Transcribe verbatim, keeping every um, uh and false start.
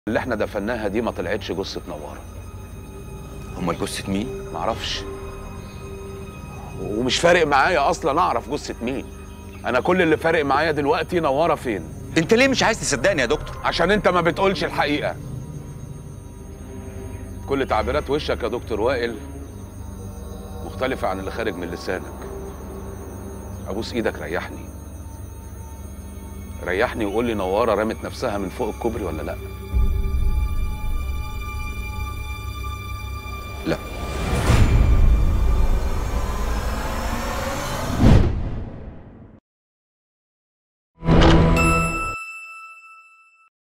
اللي احنا دفناها دي ما طلعتش جثة نوارة. امال جثة مين؟ معرفش، ومش فارق معايا اصلا اعرف جثة مين. انا كل اللي فارق معايا دلوقتي نوارة فين. انت ليه مش عايز تصدقني يا دكتور؟ عشان انت ما بتقولش الحقيقة. كل تعبيرات وشك يا دكتور وائل مختلفة عن اللي خارج من لسانك. ابوس ايدك ريحني، ريحني وقول لي نوارة رمت نفسها من فوق الكوبري ولا لا.